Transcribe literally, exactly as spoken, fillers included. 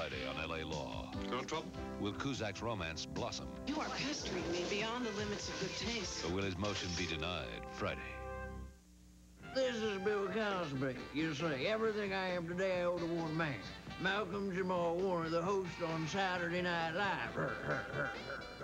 Friday on L A Law. No trouble? Will Cusack's romance blossom? You are pestering me beyond the limits of good taste. Or will his motion be denied? Friday. This is Bill Cosby. You see, everything I am today I owe to one man. Malcolm Jamal-Warner, the host on Saturday Night Live. Her, her, her, her.